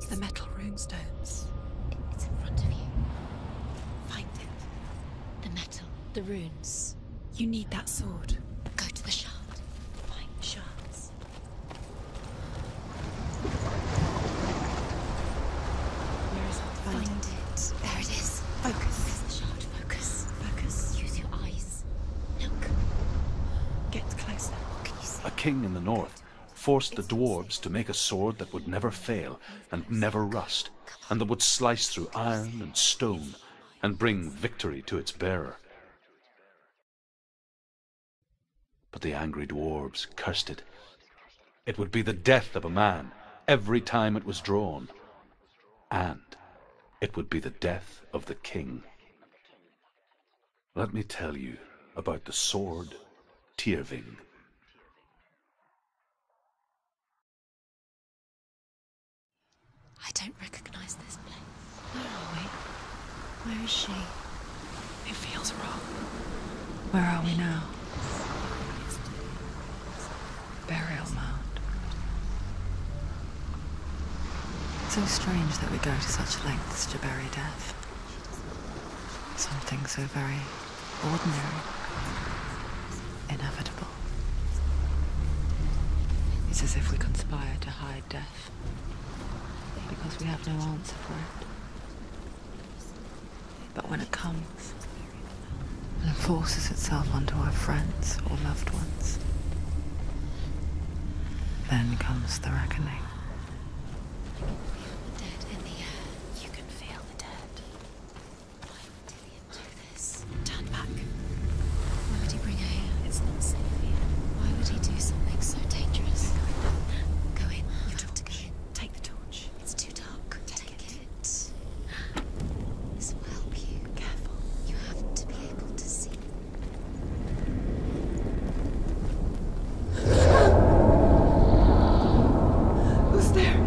The metal runestones. It's in front of you. Find it. The metal, the runes. You need that sword. Go to the shard. Find the shards. Where is it? Find it. There it is. Focus. There's the shard. Focus. Focus. Use your eyes. Look. Get closer. What can you see? A king in the north forced the dwarves to make a sword that would never fail and never rust, and that would slice through iron and stone and bring victory to its bearer. But the angry dwarves cursed it. It would be the death of a man every time it was drawn, and it would be the death of the king. Let me tell you about the sword Tyrving. I don't recognize this place. Where are we? Where is she? It feels wrong. Where are we now? Burial mound. So strange that we go to such lengths to bury death. Something so very ordinary, inevitable. It's as if we conspire to hide death, because we have no answer for it. But when it comes and forces itself onto our friends or loved ones, then comes the reckoning. The dead in the air. You can feel the dead. Why would Dillion do this? Turn back. Why would he bring her here? It's not safe here. Why would he do something so dangerous? Go in. You have to go in. Take the torch. It's too dark. Take it. This will help you. Careful. You have to be able to see. Who's there?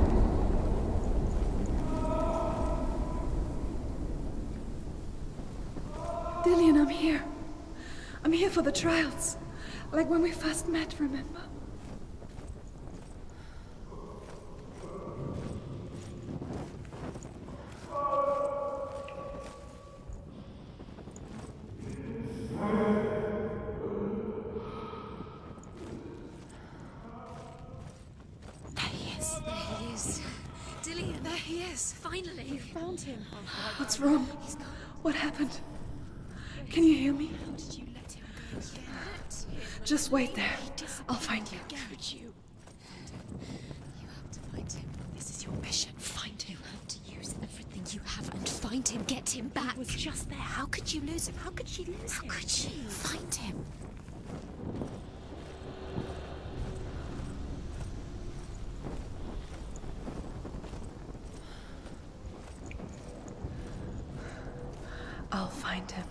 Dillion, I'm here. I'm here for the trials. Like when we first met, remember? There he is. There he is. Dillion, there he is. Finally. You found him. What's wrong? He's gone. What happened? Can you hear me? How did you let him go again? Just wait there. I'll find you. Could you? You have to find him. This is your mission. Find him. You have to use everything you have and find him. Get him back. He was just there. How could you lose him? How could she lose him? How could she? Find him. I'll find him.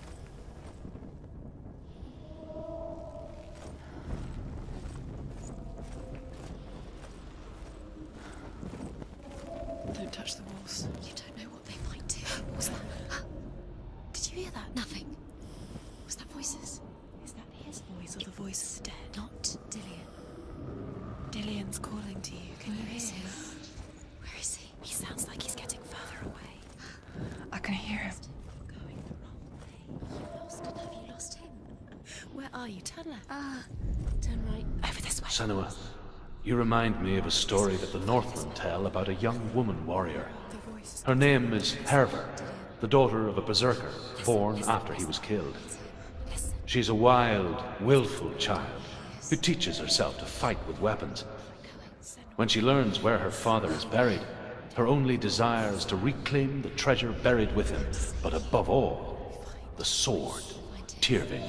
Don't touch the walls. You don't know what they might do. What was that? Did you hear that? Nothing. Was that voices? Is that his voice or the voice of the dead? Not Dillion. Dillion's calling to you. Can you Where hear is he? him? Where is he? He sounds like he's getting further away. I can hear him. You're going the wrong way. You lost him. Have you lost him? Where are you? Turn left. Turn right. Over this way. Senua, you remind me of a story that the Northmen tell about a young woman warrior. The voice. Her name is Hervor, the daughter of a berserker born after he was killed. She's a wild, willful child who teaches herself to fight with weapons. When she learns where her father is buried, her only desire is to reclaim the treasure buried with him, but above all, the sword, Tyrving.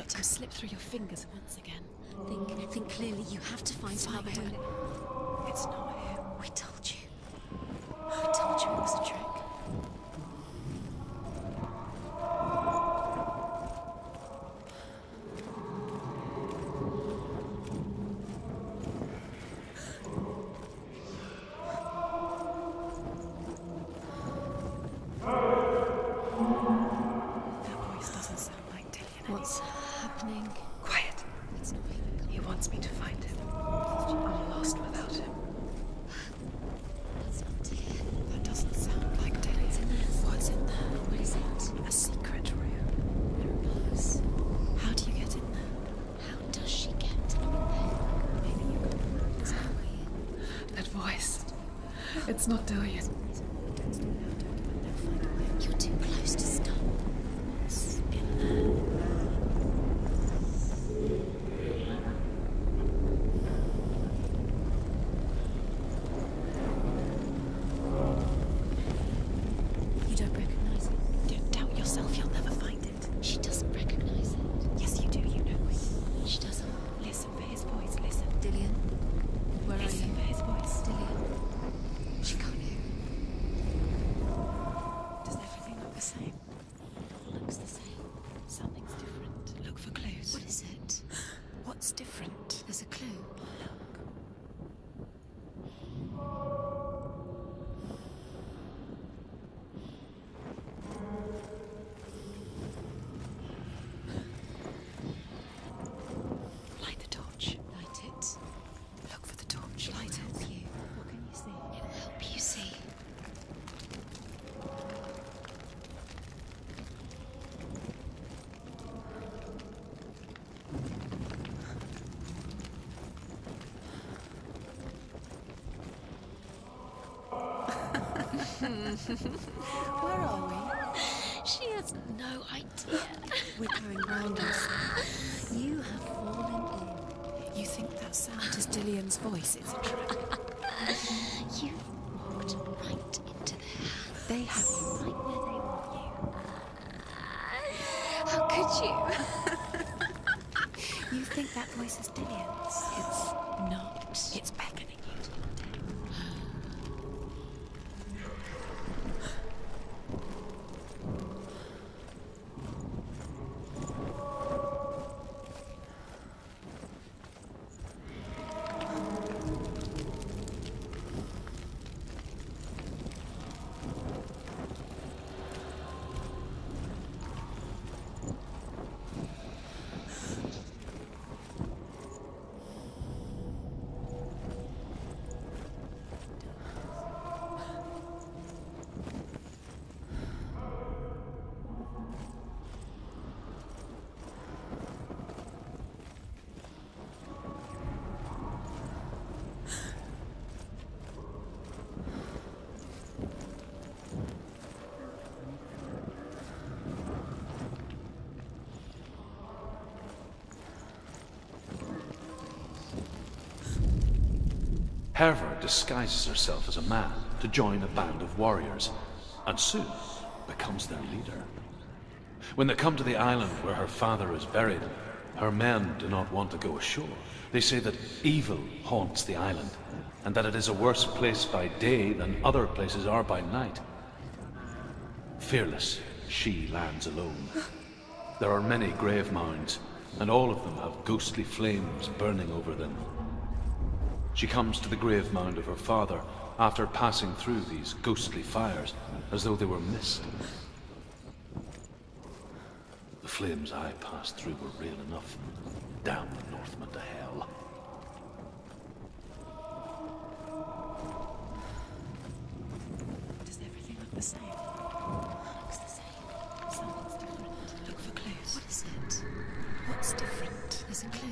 let him slip through your fingers once again. Think clearly. You have to find Magdalene. It's not him. We told you. We told you it was a trick. What's happening? Quiet. It's not even. He wants me to find him. I'm lost without him. That's not here. That doesn't sound like Dillian. It's in there. What's in there? What is it? A secret room. Nervous. How do you get in there? How does she get in there? Maybe you can. There's no way in. That voice. It's not Dillian. You're too close to stop. What's in there? You don't recognize it. Don't doubt yourself, you'll never find it. She doesn't recognize it. Yes, you do, you know it. She doesn't. Listen for his voice, listen. Dillian, where are Listen you? for his voice. Dillian. She can't hear. Does everything look the same? Looks the same. Something's different. Look for clues. What is it? What's different? There's a clue. Light the torch. Light it. Look for the torch. Light Light it. help you. What can you see? It'll help you see. Where are we? She has no idea. We're going round us. You have fallen in. You think that sound is Dillian's voice? It's a trap. You've walked right into their hands. They have you right where they want How could you? you. You think that voice is Dillian's? It's not. It's beckoning you to your death. Hervor disguises herself as a man to join a band of warriors, and soon becomes their leader. When they come to the island where her father is buried, her men do not want to go ashore. They say that evil haunts the island, and that it is a worse place by day than other places are by night. Fearless, she lands alone. There are many grave mounds, and all of them have ghostly flames burning over them. She comes to the grave mound of her father after passing through these ghostly fires as though they were mist. The flames I passed through were real enough. Damn the Northmen to hell. Does everything look the same? Looks the same. Something's different. Look for clues. What is it? What's different? There's a clue.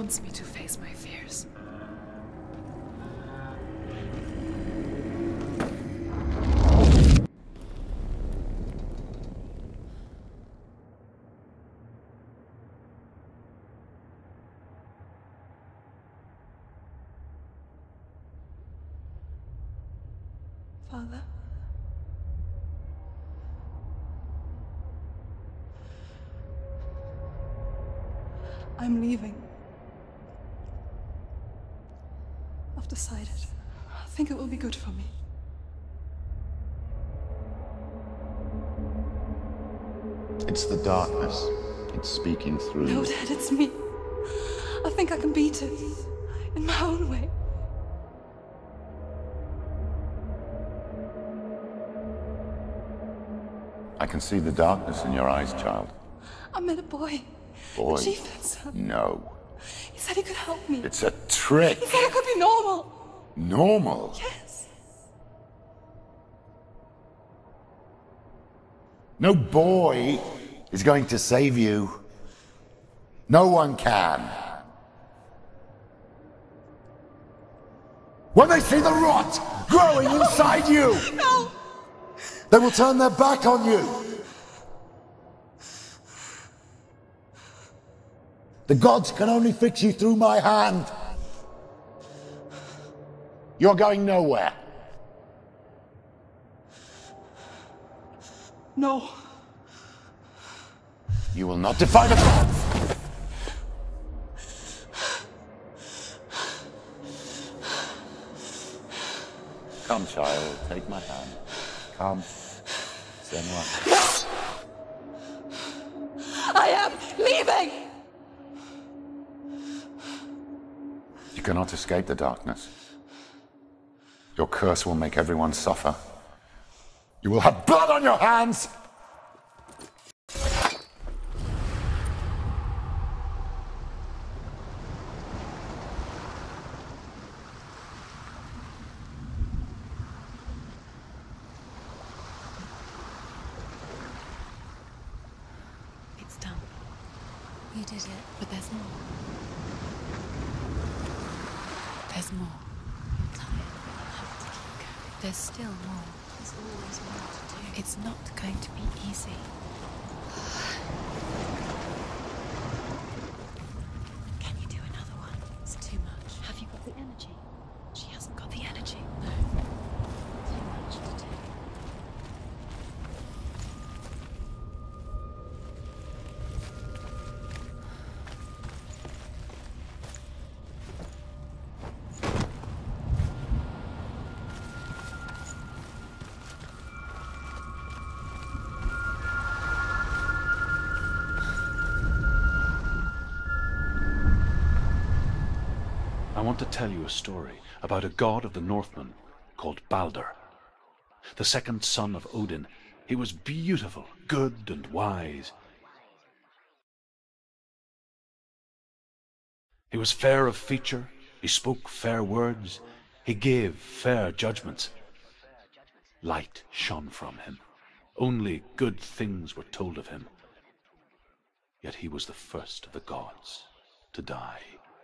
wants me to face my fears. Father? I'm leaving. I've decided. I think it will be good for me. It's the darkness. It's speaking through No, you. Dad, it's me. I think I can beat it. In my own way. I can see the darkness in your eyes, child. I met a boy. Boy. The chieftain's son. No. He said he could help me. It's a trick. He said I could be normal. Normal. Yes. No boy is going to save you. No one can. When they see the rot growing inside you, No! they will turn their back on you. The gods can only fix you through my hand. You're going nowhere. No. You will not defy the gods. Come, child, take my hand. Come. Senua. I am leaving! You cannot escape the darkness. Your curse will make everyone suffer. You will have blood on your hands! It's done. You did it. But there's more. There's more. You're tired. You have to keep going. There's still more. There's always more to do. It's not going to be easy. Can you do another one? It's too much. Have you got the energy? She hasn't got the energy. No. Too much to do. I want to tell you a story about a god of the Northmen called Balder. The second son of Odin. He was beautiful, good, and wise. He was fair of feature, he spoke fair words, he gave fair judgments. Light shone from him. Only good things were told of him. Yet he was the first of the gods to die.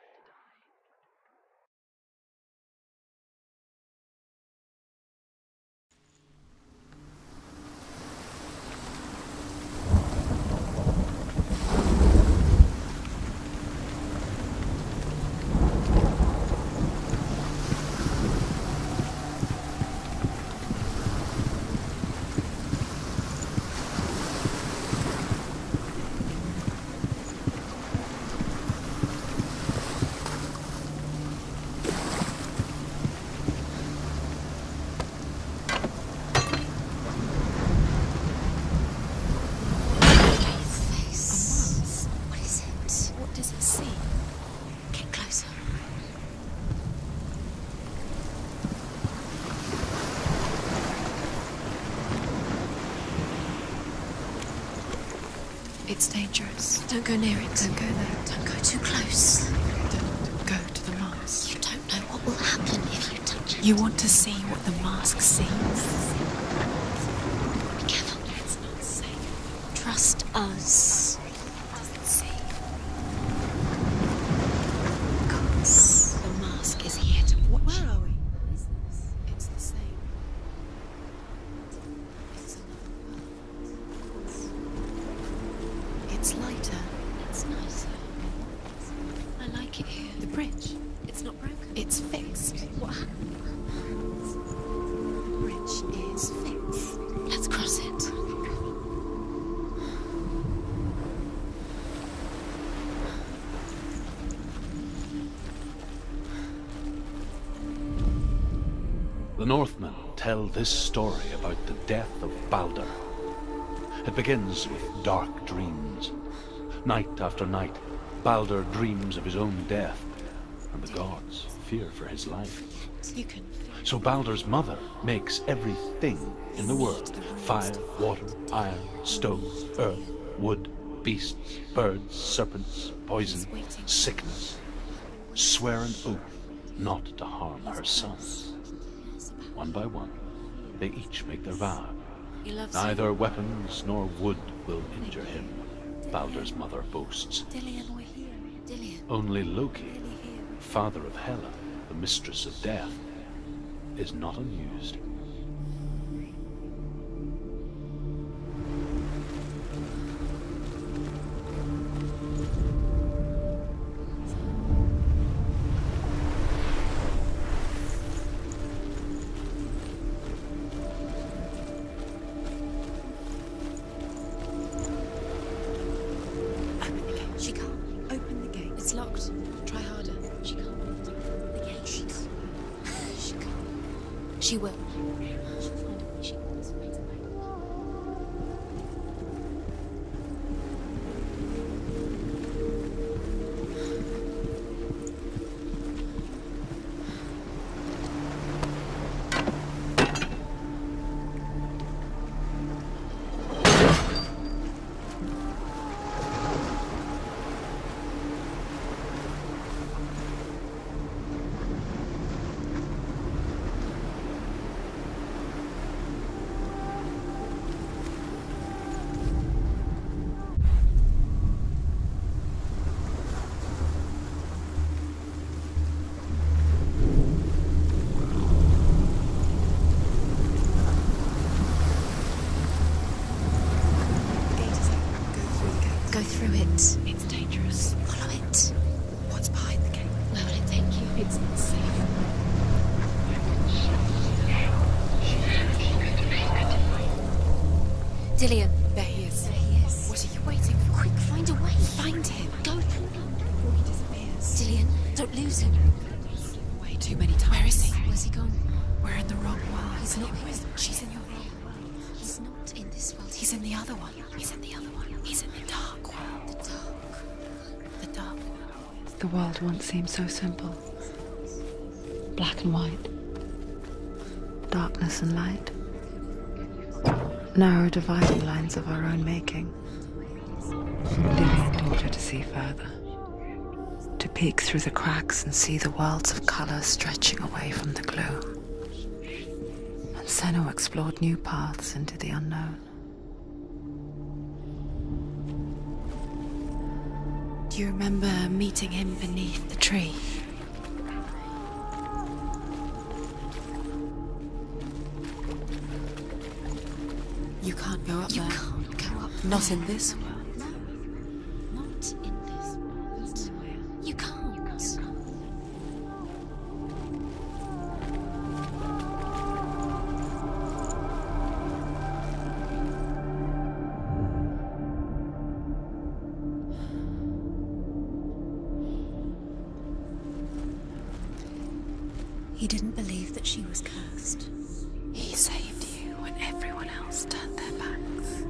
It's dangerous. Don't go near it. Don't go there. Don't go too close. Don't go to the mask. You don't know what will happen if you touch it. You want to see what the mask sees. Be careful. It's not safe. Trust us. It doesn't see. The Northmen tell this story about the death of Balder. It begins with dark dreams. Night after night, Balder dreams of his own death, and the gods fear for his life. So Balder's mother makes everything in the world: fire, water, iron, stone, earth, wood, beasts, birds, serpents, poison, sickness. Swear an oath not to harm her sons. One by one, they each make their vow. Neither weapons nor wood will injure him, Balder's mother boasts. Only Loki, father of Hela, the mistress of death, is not amused. She can't. Open the gate. It's locked. Try harder. She can't. The gate. She can't. She can't. She will. She'll find a way. She wants. Go through it. It's dangerous. Follow it. What's behind the gate? Where will it take you? It's not safe. Dillion. There he is. There he is. What are you waiting for? Quick, find a way. Find him. Go through Before he disappears. Dillion, don't lose him. Way too many times. Where is he? Where's he gone? We're in the wrong world. He's not here. She's in your world. He's not in this world. He's in the other one. He's in the other one. He's in the dark world. the dark. The dark world. The world once seemed so simple. Black and white. Darkness and light. Narrow dividing lines of our own making. Lillian taught her to see further. To peek through the cracks and see the worlds of colour stretching away from the gloom. And Senno explored new paths into the unknown. Do you remember meeting him beneath the tree? You can't go up there. You can't go up. Not in this world. No, not in this world. You can't. He didn't believe that she was cursed. He saved you when everyone else turned their backs.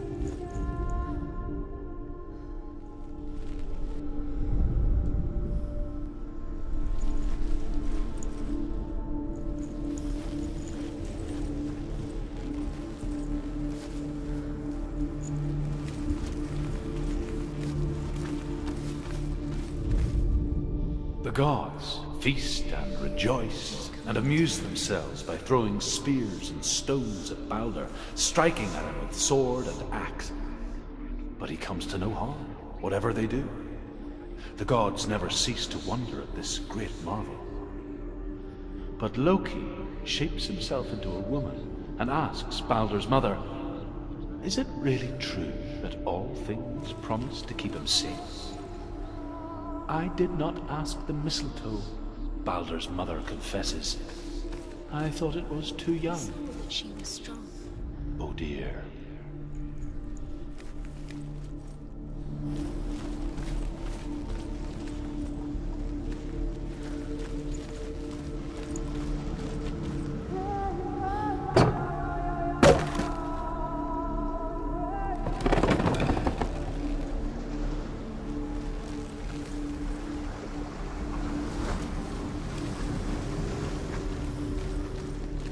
The gods feast and rejoice and amuse themselves by throwing spears and stones at Balder, striking at him with sword and axe. But he comes to no harm, whatever they do. The gods never cease to wonder at this great marvel. But Loki shapes himself into a woman and asks Balder's mother, "Is it really true that all things promise to keep him safe?" "I did not ask the mistletoe," Balder's mother confesses. "I thought it was too young." She was strong. Oh dear.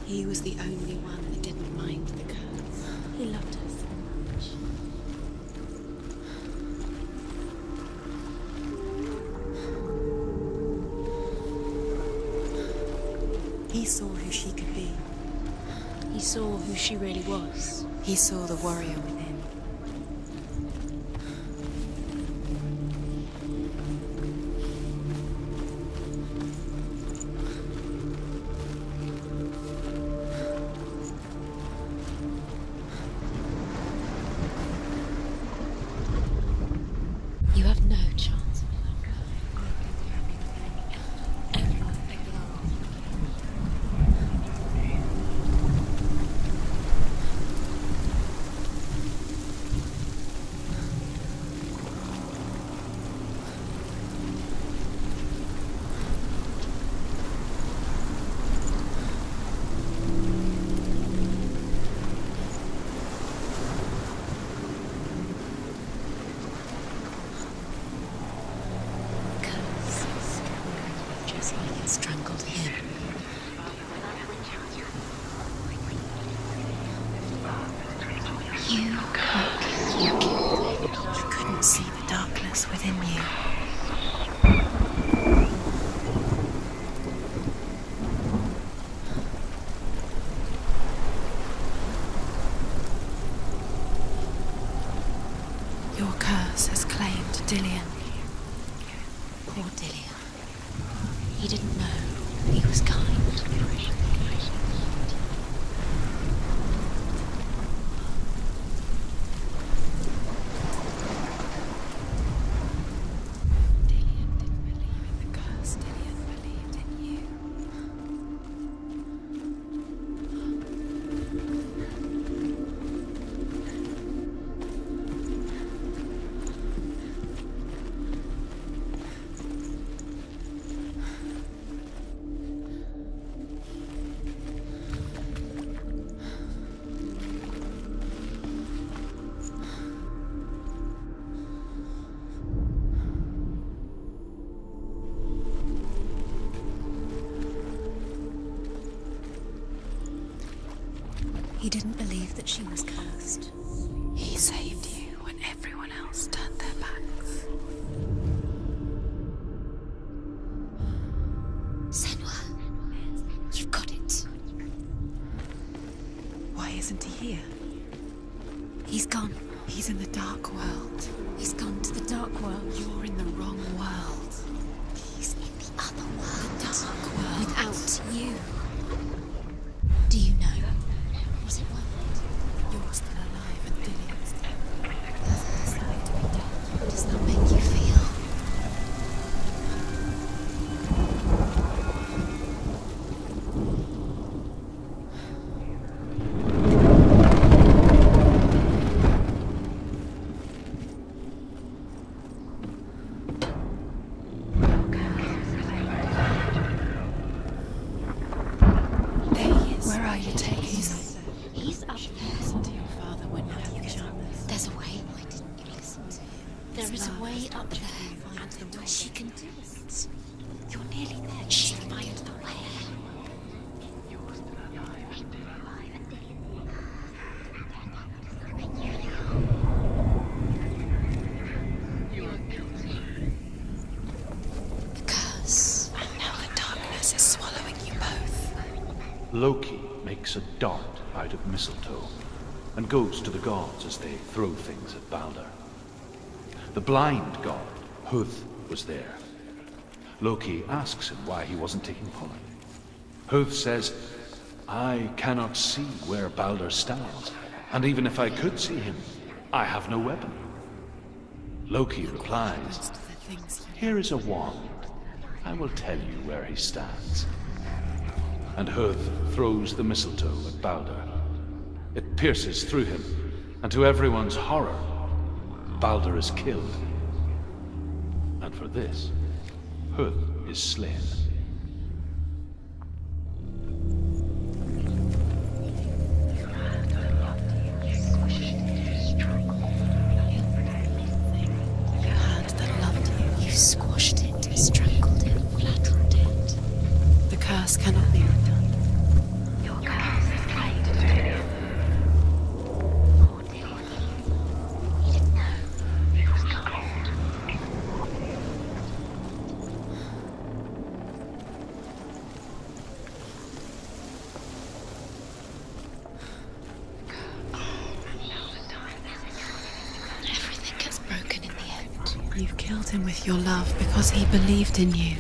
He was the only one that didn't mind the curse. He loved her so much. He saw who she could be. He saw who she really was. He saw the warrior within. You have no chance of just like it strangled him. You couldn't see the darkness within you. Your curse has claimed Dillion. Poor Dillion. He didn't know he was kind. Dillion didn't believe in the curse. Dillion believed in you. He didn't believe that she was cursed. He saved you when everyone else turned their backs. Senua, you've got it. Why isn't he here? He's gone. He's in the dark world. He's gone to the dark world. You're in the wrong world. He's in the other world. The dark world. Without you. Do you know? Was it worth it? You're still alive and Dillion's dead. There's a side to be done. How does that make you feel? There he is. Where are you taking him? He's up there. Listen to your father when you have the chance. There's a way. Why didn't you listen to him? There is a way up there, and she can do it. You're nearly there. She'll find the way. The curse, and now the darkness is swallowing you both. Loki makes a dart out of mistletoe and goes to the gods as they throw things at Balder. The blind god, Huth, was there. Loki asks him why he wasn't taking part. Huth says, I cannot see where Balder stands, and even if I could see him, I have no weapon. Loki replies, here is a wand. I will tell you where he stands. And Huth throws the mistletoe at Balder. It pierces through him, and to everyone's horror, Balder is killed. And for this, Huth is slain. Your hand that loved you, you squashed it, strangled it, flattened it. The curse cannot be undone. Your curse killed him with your love because he believed in you.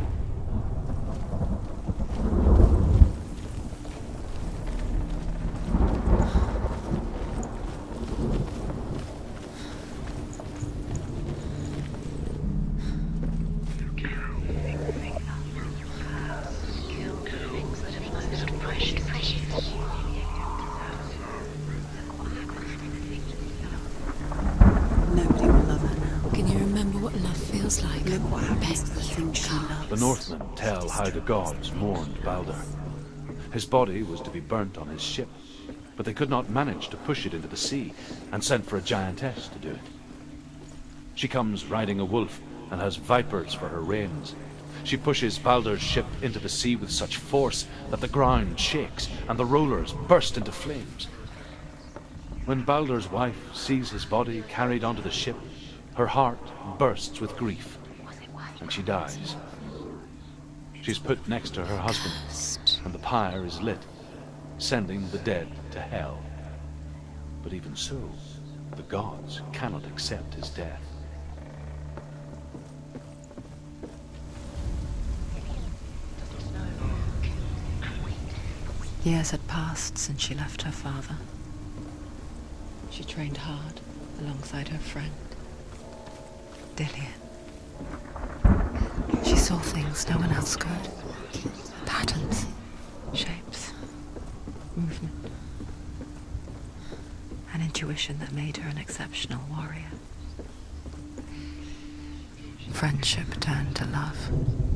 Nobody will love her now. Can you remember what love feels like? Look what happens to the things she loves. The Northmen tell how the gods mourned Baldur. His body was to be burnt on his ship, but they could not manage to push it into the sea, and sent for a giantess to do it. She comes riding a wolf and has vipers for her reins. She pushes Baldur's ship into the sea with such force that the ground shakes and the rollers burst into flames. When Baldur's wife sees his body carried onto the ship, her heart bursts with grief, and she dies. She's put next to her husband, and the pyre is lit, sending the dead to hell. But even so, the gods cannot accept his death. Years had passed since she left her father. She trained hard alongside her friend, Dillion. She saw things no one else could. Patterns, shapes, movement. An intuition that made her an exceptional warrior. Friendship turned to love.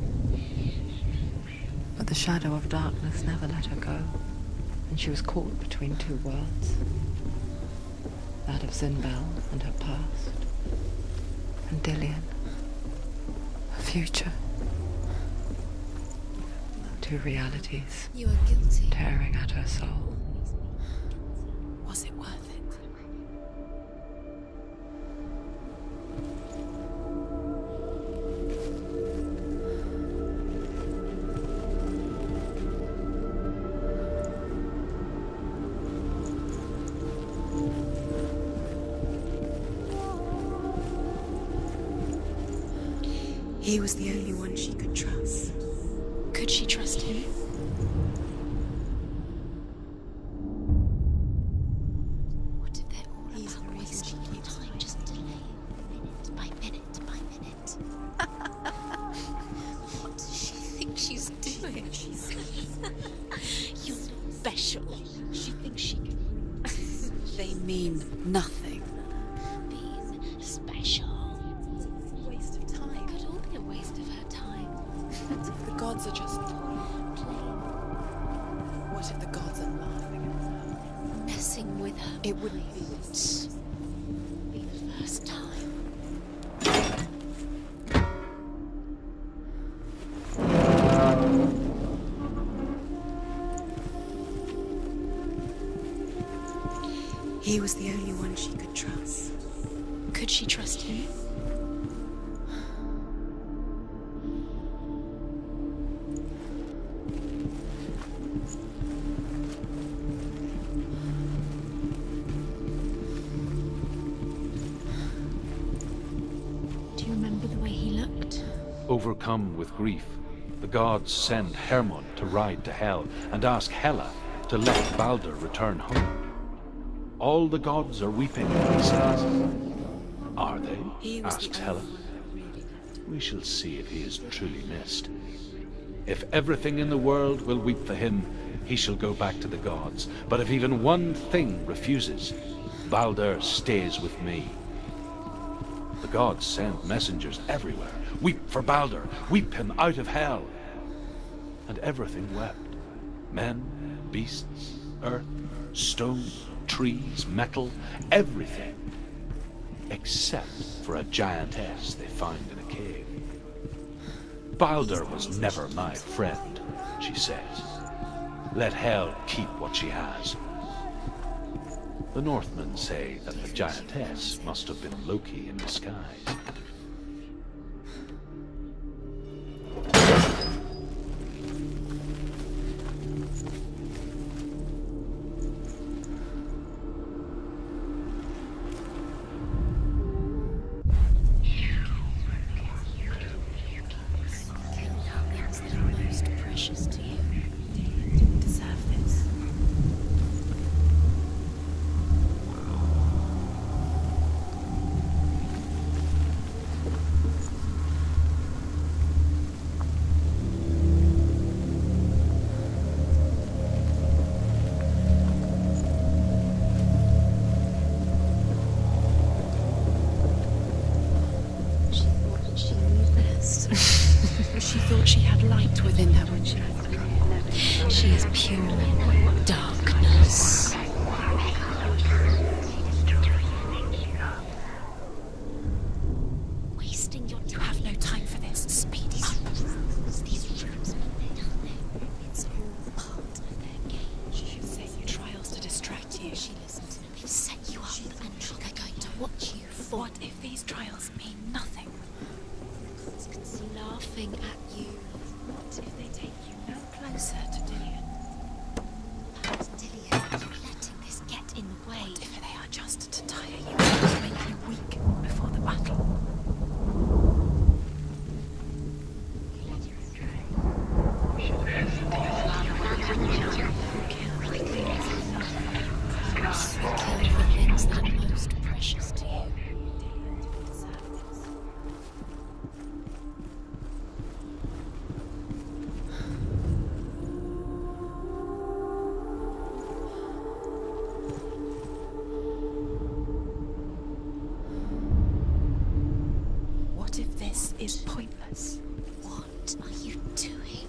But the shadow of darkness never let her go, and she was caught between two worlds. That of Zinbel and her past, and Dillion, her future. Two realities You are guilty. tearing at her soul. Was it worth it? He was the only one she could trust. Could she trust him? What if they're all He's about the reason wasting she keeps time, just delaying minute by minute by minute? What does she think she's doing? You're special. She thinks she can They mean nothing. be special. Waste of time. Could all be a waste of her time. The gods are just... What if the gods are laughing at her? Messing with her. It wouldn't be It's be the first time. He was the only one she could trust. Could she trust him? Do you remember the way he looked? Overcome with grief, the gods send Hermod to ride to Hel and ask Hela to let Baldur return home. All the gods are weeping, he says. Are they? He was Asks the Hela. only one that really loved. We shall see if he is truly missed. If everything in the world will weep for him, he shall go back to the gods. But if even one thing refuses, Baldur stays with me. The gods send messengers everywhere. Weep for Baldur, weep him out of hell. And everything wept. Men, beasts, earth, stone, trees, metal, everything. Except for a giantess they find in a cave. Baldur was never my friend, she says. Let Hel keep what she has. The Northmen say that the giantess must have been Loki in disguise. is pointless. What are you doing?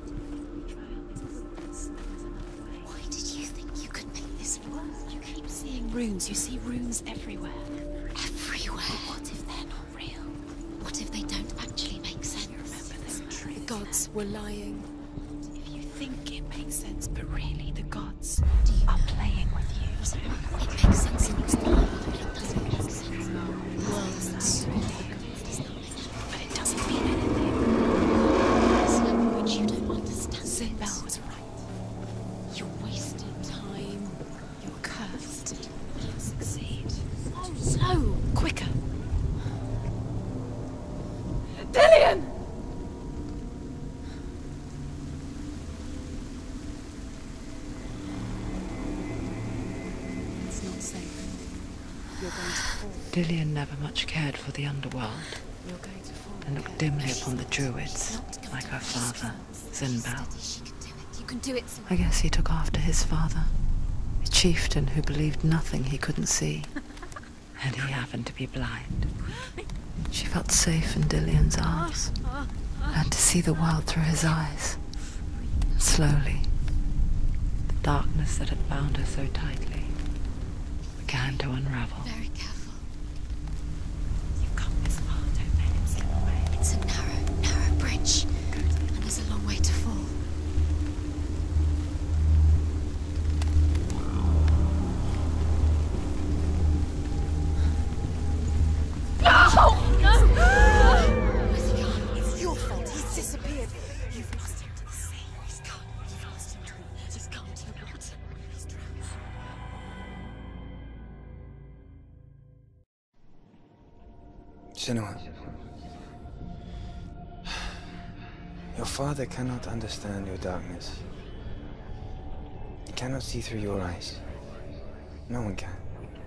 Why did you think you could make this work? You keep seeing runes. You see runes everywhere. Everywhere. But what if they're not real? What if they don't actually make sense? Remember this The gods were lying. If you think it makes sense, but really the gods Do you are know? playing with you. It makes sense in its time, but it doesn't make sense. Worlds. But it doesn't mean anything. This language you don't understand. Sinbel was right. You wasted time. You're cursed. You'll succeed. Slow. Quicker. Dillian! It's not safe. You're going to fall. Dillian never much cared for the underworld You're going to fall. and looked dimly upon the druids, like her father, Sinbel. She can do it. You can do it. I guess he took after his father, a chieftain who believed nothing he couldn't see. And he happened to be blind. She felt safe in Dillian's arms, learned to see the world through his eyes. And slowly, the darkness that had bound her so tightly began to unravel. Very careful. You've come this far. Don't let him slip away. It's a narrow bridge. And there's a long way to fall. Where's he gone? It's your fault. He's disappeared. You've lost him to the sea. He's gone. You've lost him to the water. He's gone to the water. He's drowned. Senua, your father cannot understand your darkness. He cannot see through your eyes. No one can.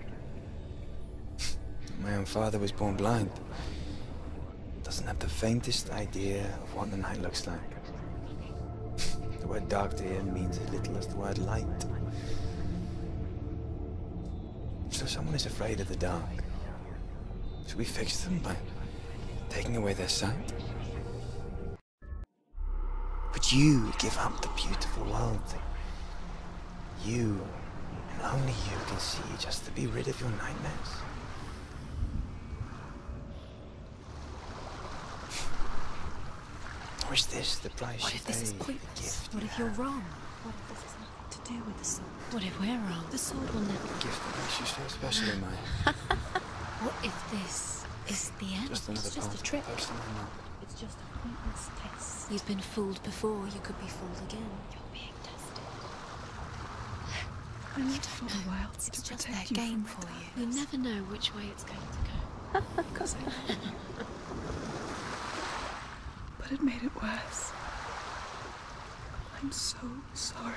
My own father was born blind. Doesn't have the faintest idea of what the night looks like. The word dark to him means as little as the word light. So someone is afraid of the dark. Should we fix them by taking away their sight? But you give up the beautiful world. You, and only you, can see just to be rid of your nightmares. Or is this the price What you if this is pay for the pointless? gift What you if you're have? wrong? What if this has nothing to do with the sword? What if we're wrong? The sword will never... The gift that makes you so special in mine. What if this is the end? Just another just part a of trick. the person I know. It's just a pointless test. You've been fooled before. You could be fooled again. You're being tested. I lived for a while It's to just protect their you game from for my you. You never know which way it's going to go. Because I know. But it made it worse. I'm so sorry.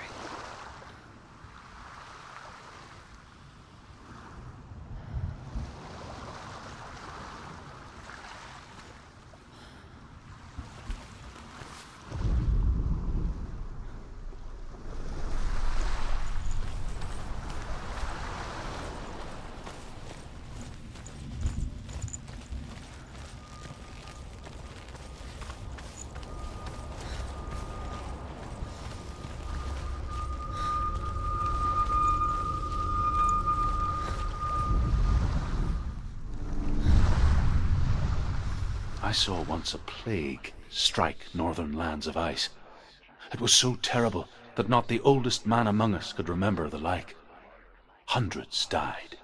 I saw once a plague strike northern lands of ice. It was so terrible that not the oldest man among us could remember the like. Hundreds died.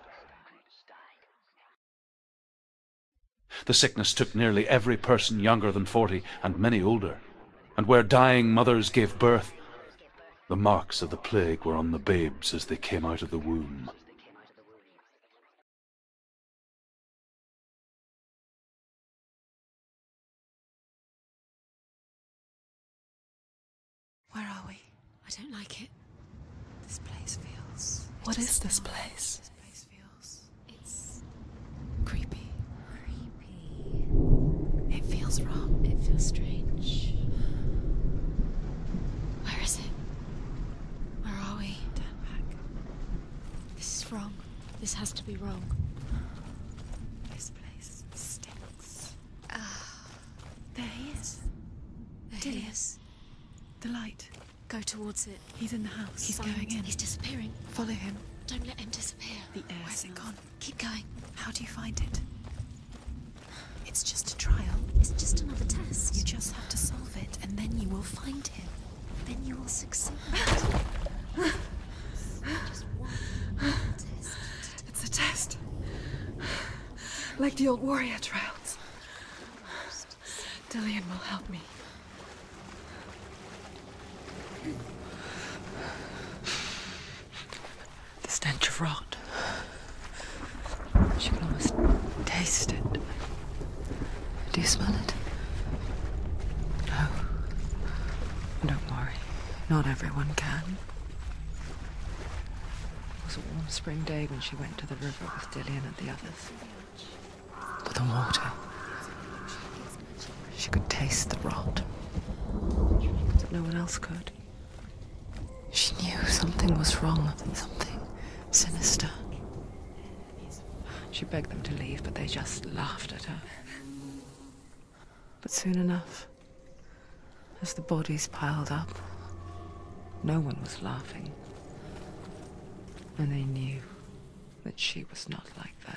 The sickness took nearly every person younger than 40 and many older, and where dying mothers gave birth, the marks of the plague were on the babes as they came out of the womb. Where are we? I don't like it. This place feels... What is this place? This place feels... It's... creepy. Creepy. It feels wrong. It feels strange. Where is it? Where are we? Turn back. This is wrong. This has to be wrong. This place stinks. towards it. He's in the house. He's Find. going in. He's disappearing. Follow him. Don't let him disappear. The air. Where's it gone? Keep going. How do you find it? It's just a trial. It's just another test. You just have to solve it, and then you will find him. Then you will succeed. Just one test. It's a test. Like the old warrior trials. Dillian will help me. The stench of rot. She can almost taste it. Do you smell it? No. Don't worry. Not everyone can. It was a warm spring day when she went to the river with Dillian and the others. But the water. She could taste the rot. No one else could. She knew something was wrong, something sinister. She begged them to leave, but they just laughed at her. But soon enough, as the bodies piled up, no one was laughing. And they knew that she was not like them.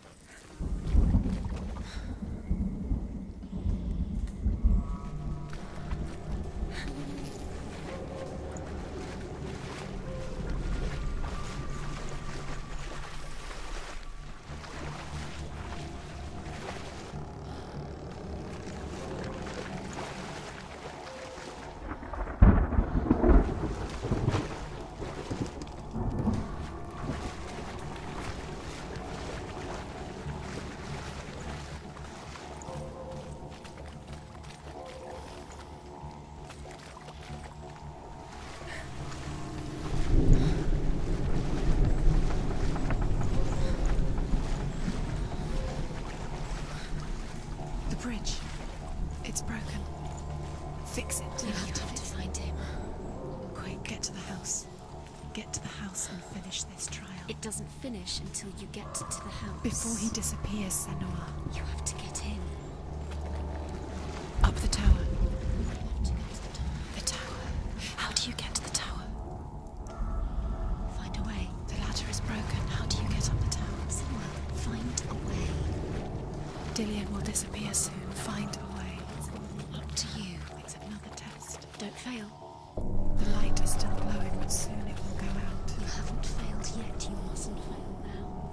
The bridge. It's broken. Fix it. You have to find him. Quick, get to the house. Get to the house and finish this trial. It doesn't finish until you get to the house. Before he disappears, Senua. You have to get in. Up the tower. To go to the top. The tower. How do you get to the tower? Find a way. The ladder is broken. How do you get up the tower? Somewhere. Find a way. Dillian will disappear soon. Find a way. Up to you. It's another test. Don't fail. The light is still glowing, but soon it will go out. You haven't failed yet. You mustn't fail now.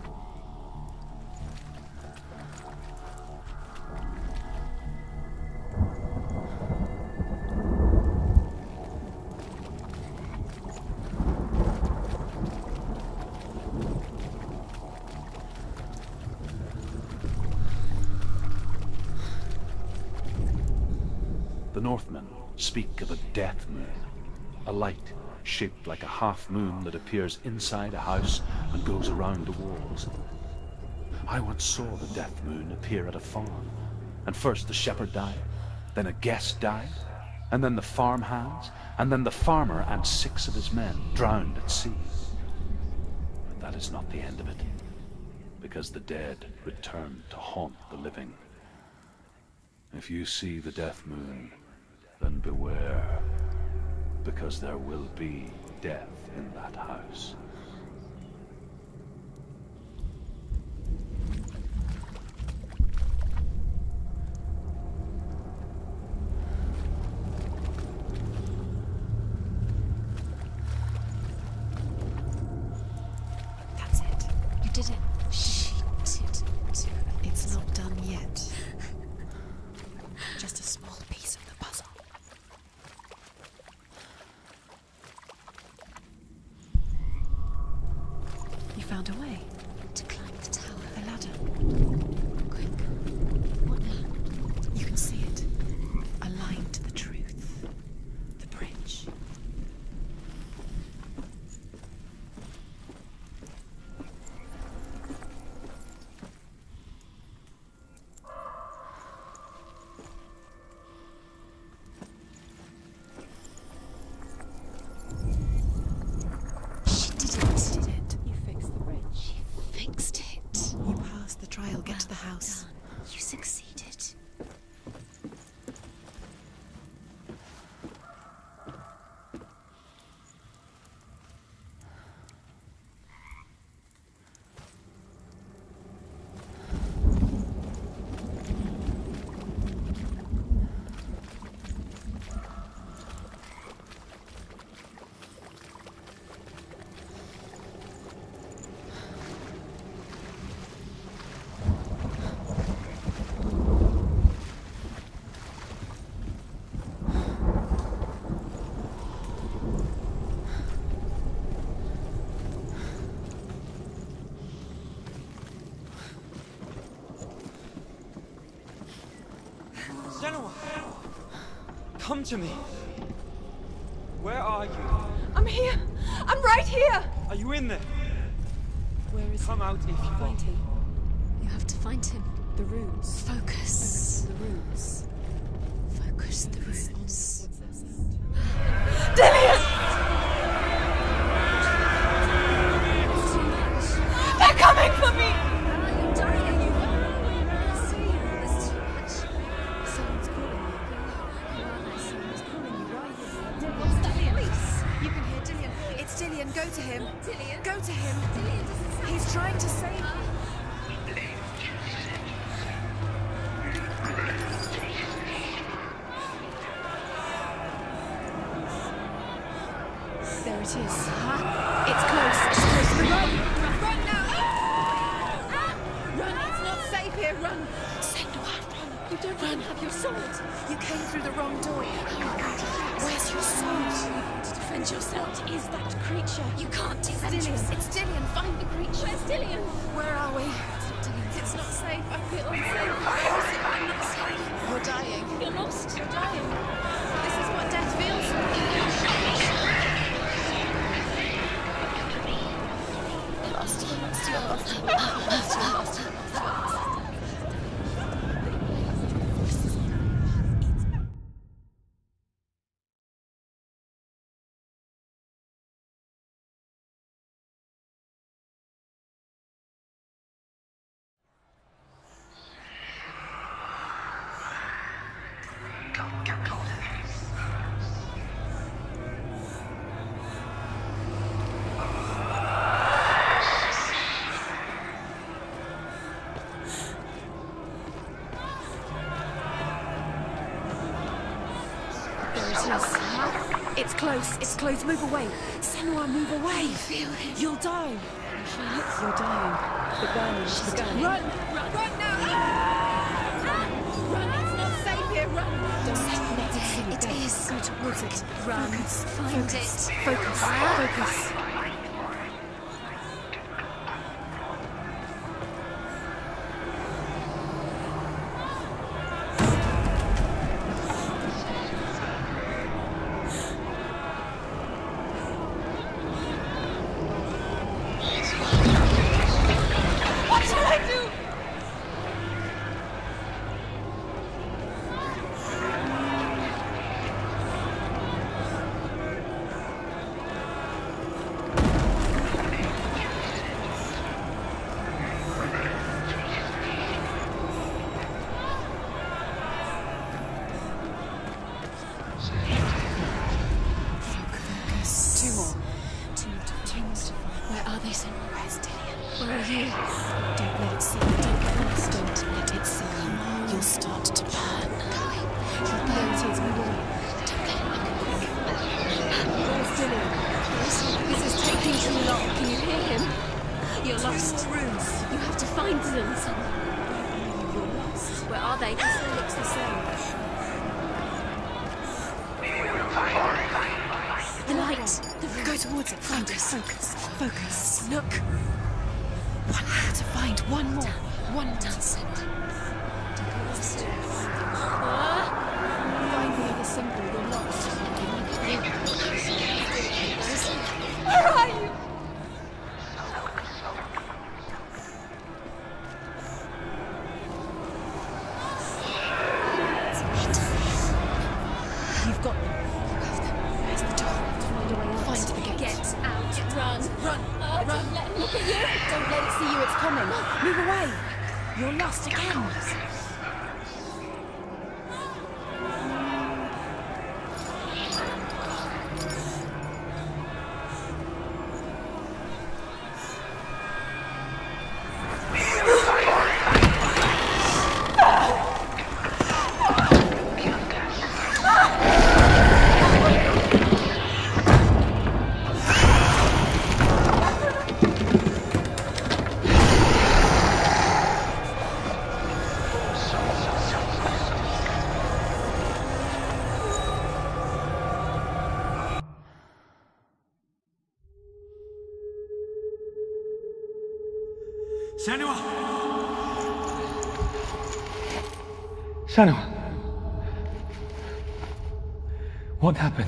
The Northmen speak of a death moon, a light shaped like a half moon that appears inside a house and goes around the walls. I once saw the death moon appear at a farm, and first the shepherd died, then a guest died, and then the farm hands, and then the farmer and 6 of his men drowned at sea. But that is not the end of it, because the dead return to haunt the living. If you see the death moon, then beware, because there will be death in that house. That's it. You did it. She did it. It's not done yet. Just a small piece of the puzzle. You found a way. To climb the tower. The ladder. Quick. What now? You can see it. A line to the truth. The bridge. to me. Where are you? I'm here. I'm right here. Are you in there? Where is Come out if you Find want. him. You have to find him. The runes. Focus. The runes. Focus the runes. Dillion! They're coming for me! You're dying. I see you. There's too much. Someone's calling you. Who are they? Someone's calling you. Why are you? What's that? Dillion. You can hear Dillion. It's Dillion. Go to him. Dillion. Go to him. Dillion doesn't sound. He's trying to save you. There it is. It's close. It's close. Run! Run now! Run! It's not safe here. Run! Senua, run. You don't even have your sword. You came through the wrong door. Where's your sword? To defend yourself. Is that creature? You can't defend Dillion. yourself. It's Dillion. Find the creature. Where's Dillion? Where are we? It's not safe. I feel unsafe. I'm not safe. You're dying. You're lost. You're dying. This is what death feels like. It's close. It's close. Move away. Senua, move away. Feel him. You'll die. You're dying. The burning. The gun. Run! Run now! Run! It's not safe here. Run! Don't let it see you. It is. Go towards it. Run. Find Focus. it. Focus. Focus. Where are they, Senua? Where's Dillion? Where are you? Don't let it see you. Don't get lost. Don't let it see you. You'll start to burn. There it is. Move away. Don't let it look quick. Where's Dillion? This is taking too long. Can you hear him? You're lost. Rooms. You have to find them. You're lost. Where are they? It still looks the same. The light. Go towards it. Focus. Focus. Focus. Look. One more to find. One more. One more. Find the other symbol. You're lost. Where are you? You've got them. Where's the door? Find a way out. Find the gate. Get out. Run. Run. Run. Don't let him look at you. Don't let it see you. It's coming. Move away. You're lost again. Senua! Senua! What happened?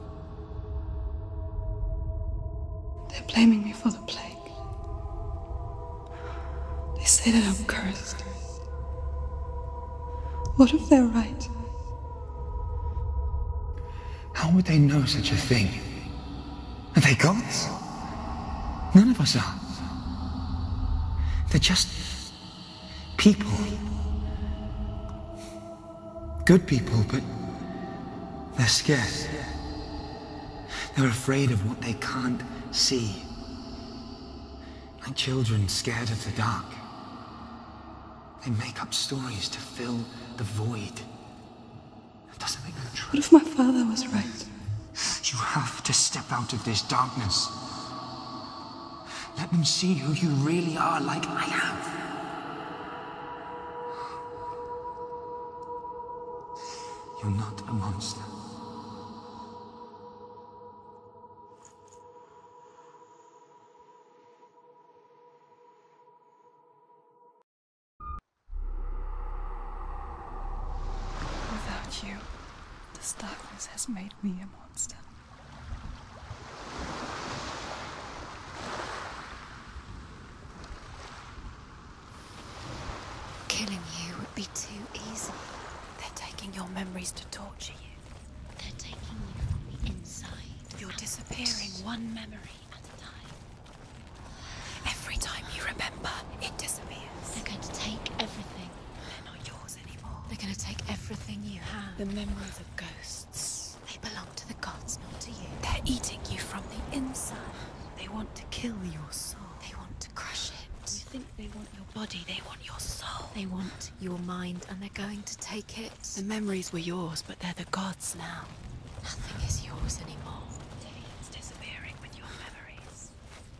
They're blaming me for the plague. They say that I'm cursed. What if they're right? How would they know such a thing? Are they gods? None of us are. They're just people. Good people, but they're scared. They're afraid of what they can't see. Like children scared of the dark. They make up stories to fill the void. That doesn't make them true. What if my father was right? You have to step out of this darkness. Let them see who you really are, like I have. You're not a monster. Without you, this darkness has made me a monster. Killing you would be too easy. They're taking your memories to torture you. They're taking you from the inside. You're disappearing one memory at a time. Every time you remember, it disappears. They're going to take everything. They're not yours anymore. They're going to take everything you have. The memories of ghosts. They belong to the gods, not to you. They're eating you from the inside. They want to kill your soul. They want to crush it. You think they want your body, they want your soul. They want your mind, and they're going to take it. The memories were yours, but they're the gods now. Nothing is yours anymore. It's disappearing with your memories.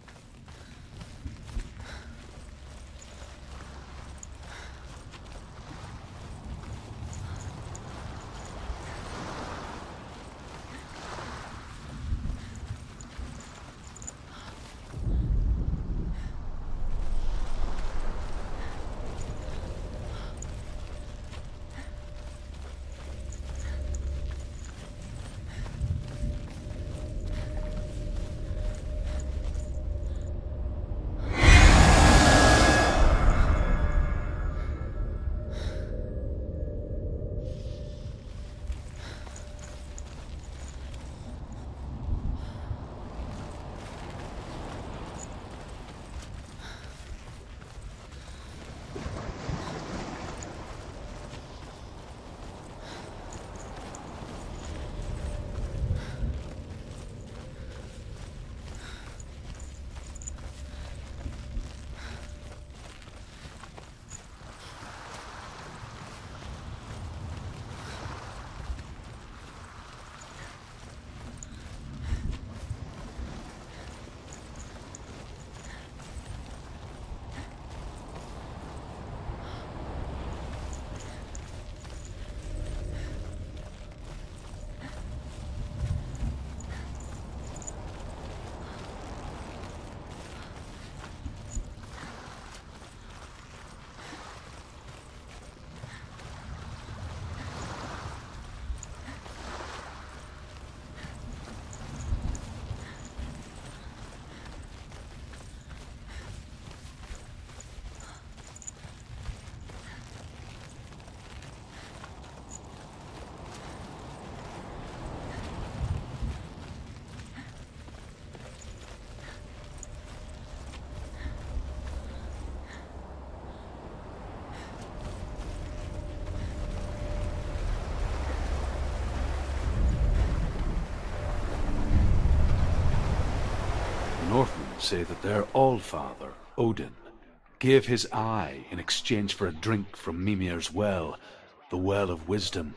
Northmen say that their Allfather, Odin, gave his eye in exchange for a drink from Mimir's well, the Well of Wisdom.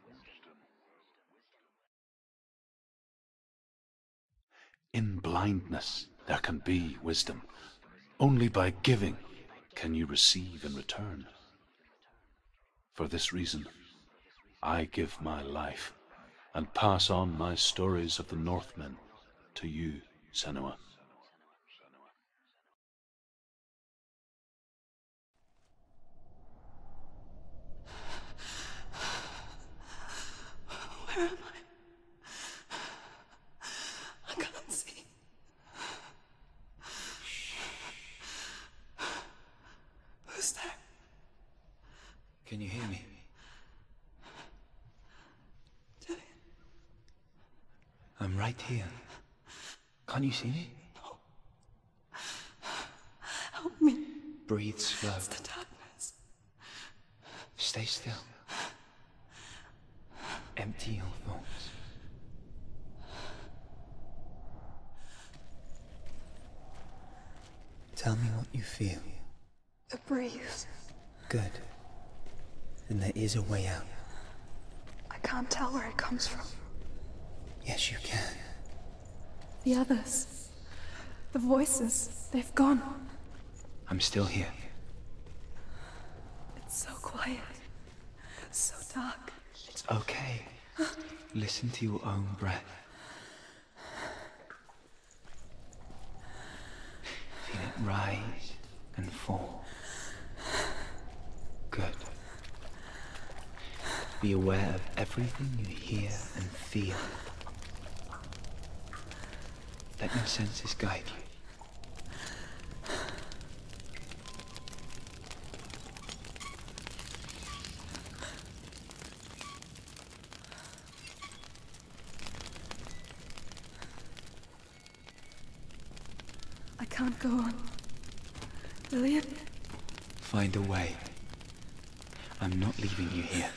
In blindness there can be wisdom. Only by giving can you receive in return. For this reason, I give my life and pass on my stories of the Northmen to you, Senua. Where am I? Can you hear me? I'm right here. Can't you see me? Help me. Breathe slow. It's the darkness. Stay still. Empty your thoughts. Tell me what you feel. The breeze. Good. Then there is a way out. I can't tell where it comes from. Yes, you can. The others. The voices. They've gone. I'm still here. It's so quiet. So dark. It's okay. Listen to your own breath. Feel it rise and fall. Good. Be aware of everything you hear and feel. Let your senses guide you. I can't go on. William? Find a way. I'm not leaving you here.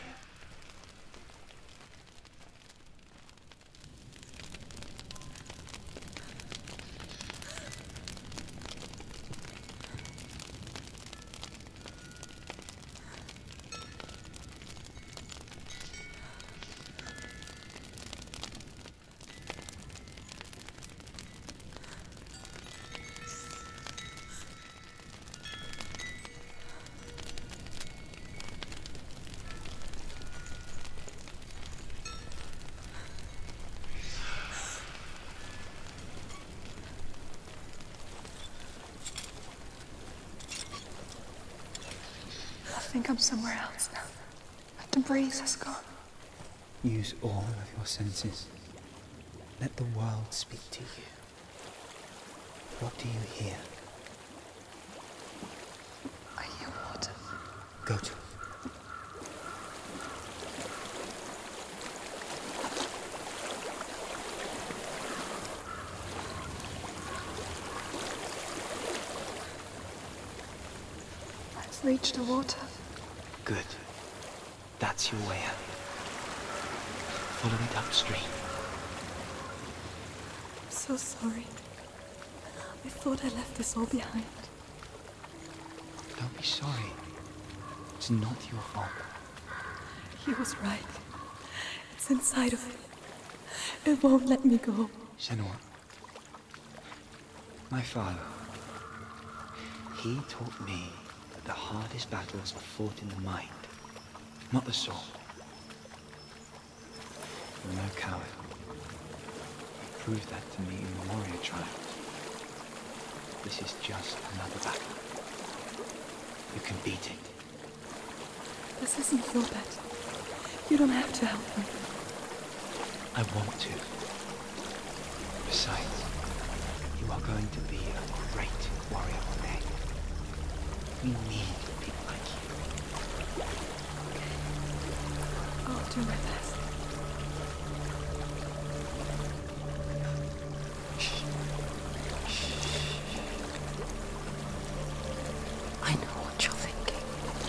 I think I'm somewhere else now. The breeze has gone. Use all of your senses. Let the world speak to you. What do you hear? I hear water. Go to it. I've reached the water. Good. That's your way out. Follow it upstream. I'm so sorry. I thought I left this all behind. Don't be sorry. It's not your fault. He was right. It's inside of me. It won't let me go. Senua. My father. He taught me that the hardest battles are fought in the mind, not the sword. You're no coward. You proved that to me in the warrior trials. This is just another battle. You can beat it. This isn't your bet. You don't have to help me. I want to. Besides, you are going to be a great warrior one day. We need people like you. I'll do my best. I know what you're thinking.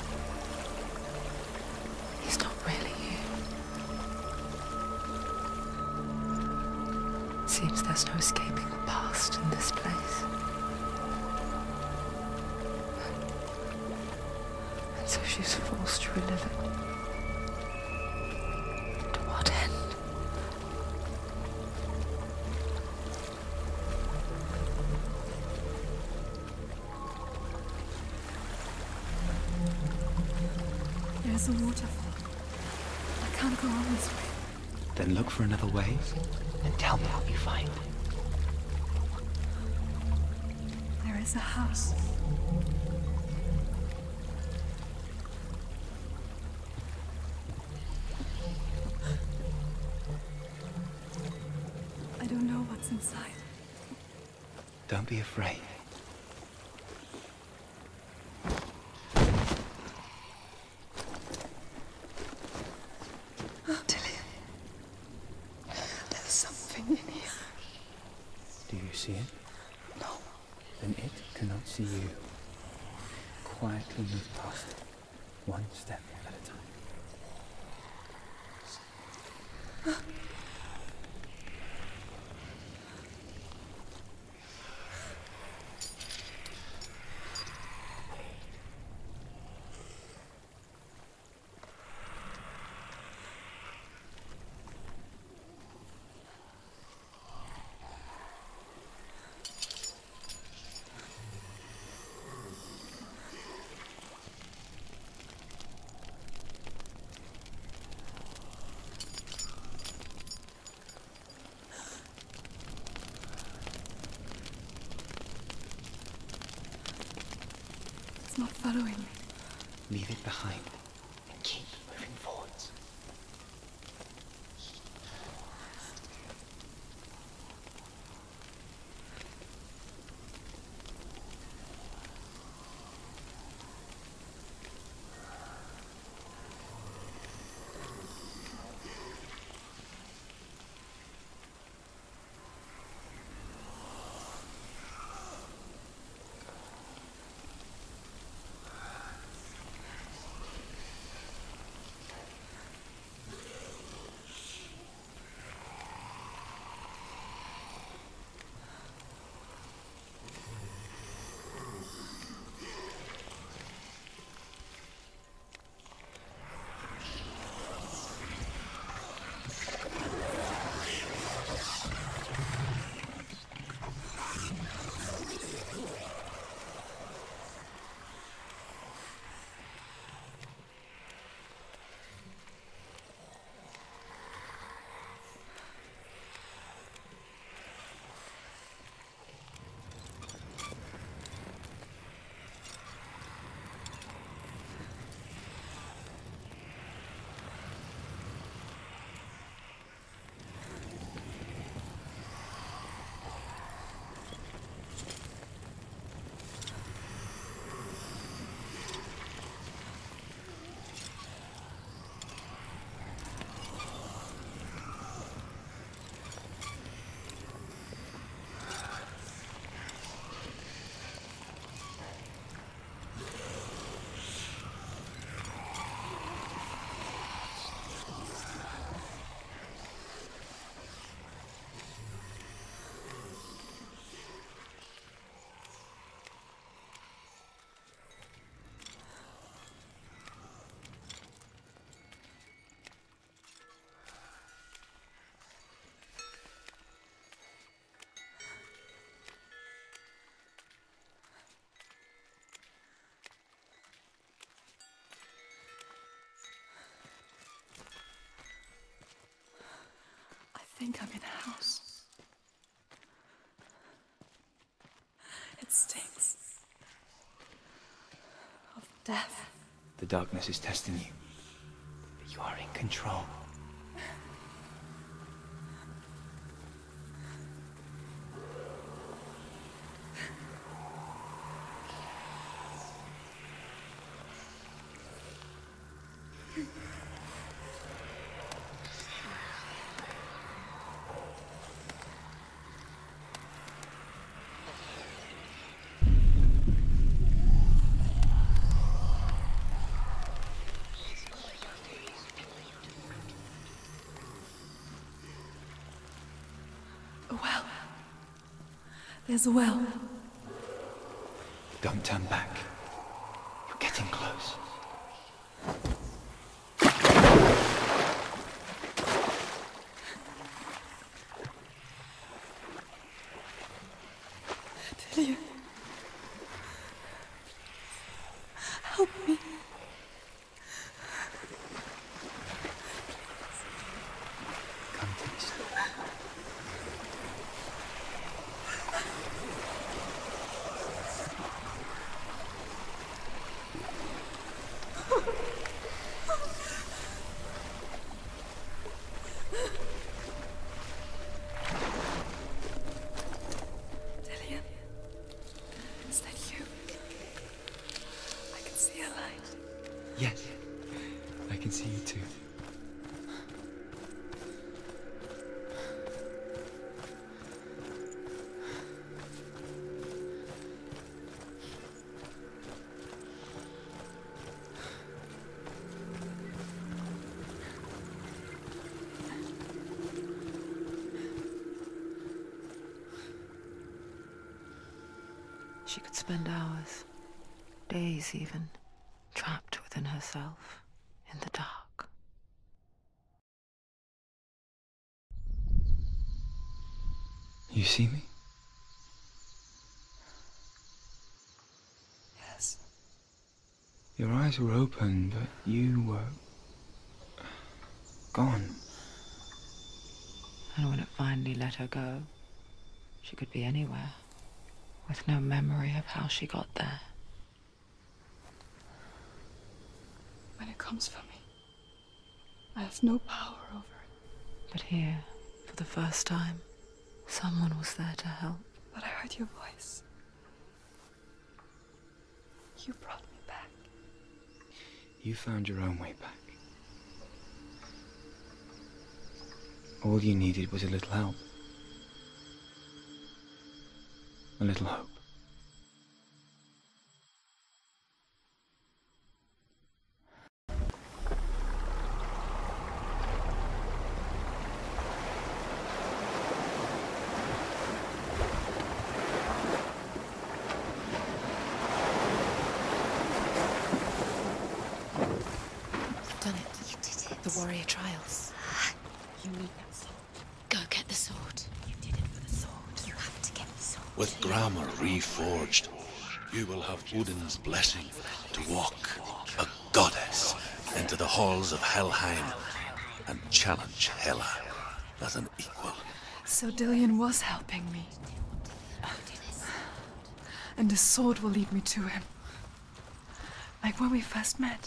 He's not really here. Seems there's no escaping the past in this place. And so she's forced to relive it. To what end? There's a waterfall. I can't go on this way. Then look for another way, and tell me what you find. There is a house. I don't know what's inside. Don't be afraid. No. Then it cannot see you. Quietly move past it, one step at a time. It's not following me. Leave it behind and keep moving forwards. I think I'm in a house. It stinks of death. The darkness is testing you, but you are in control. A well. There's a well. Don't turn back. You're getting close. Delia. Help me. Come to me, son. Delia. She could spend hours, days even, trapped within herself, in the dark. You see me? Yes. Your eyes were open, but you were gone. And when it finally let her go, she could be anywhere, with no memory of how she got there. When it comes for me, I have no power over it. But here, for the first time, someone was there to help. But I heard your voice. You brought me back. You found your own way back. All you needed was a little help. A little hope. Done it. You did it. The warrior trials. You need that sword. Go get the sword. You did it for the sword. You have to get the sword. With grammar reforged, you will have Odin's blessing to walk, a goddess, into the halls of Helheim and challenge Hela as an equal. So Dillion was helping me. And the sword will lead me to him. Like when we first met.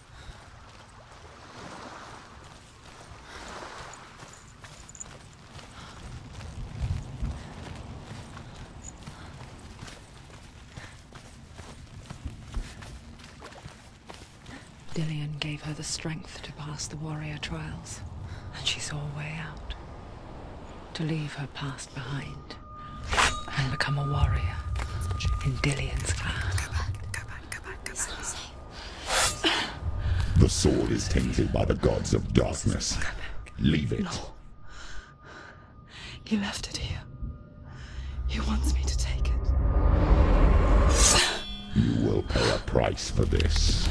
Dillion gave her the strength to pass the warrior trials, and she saw a way out. To leave her past behind and become a warrior in Dillion's clan. The sword is tainted by the gods of darkness. Leave it. No. He left it here. He wants me to take it. You will pay a price for this.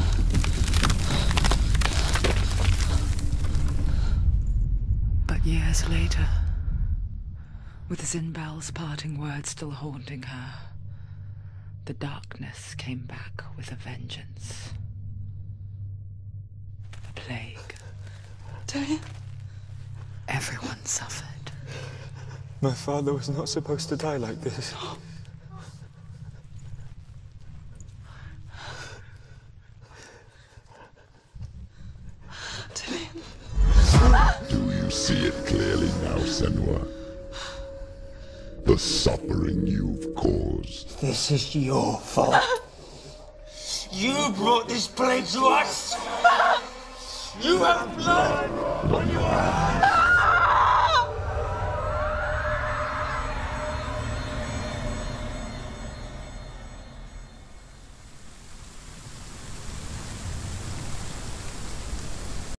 But years later, with Zinbel's parting words still haunting her, the darkness came back with a vengeance. A plague. Dillion? Everyone suffered. My father was not supposed to die like this. Dillion? Do you see it clearly now, Senua? The suffering you've caused. This is your fault. You brought this plague to us! You have blood on your hands!